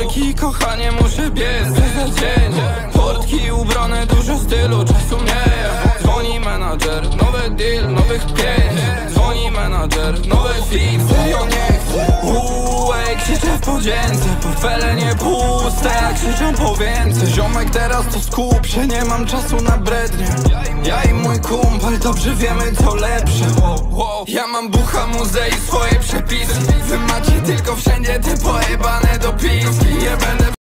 Korki, kochanie, muszę biec za dzień. Portki ubrane, dużo stylu, czasu mniej. Dzwoni menadżer, nowy deal, nowych 5. Dzwoni menadżer, nowe fit, serio nie chcę. Krzyczę w podzięce, portfele nie puste, jak krzyczą po więcej. Ziomek, teraz to skup się, nie mam czasu na brednie. Ja i mój kumpel dobrze wiemy co lepsze. Ja mam bucha, muzej i swoje przepisy. Wy macie tylko wszędzie te pojebane dopiski. Nie będę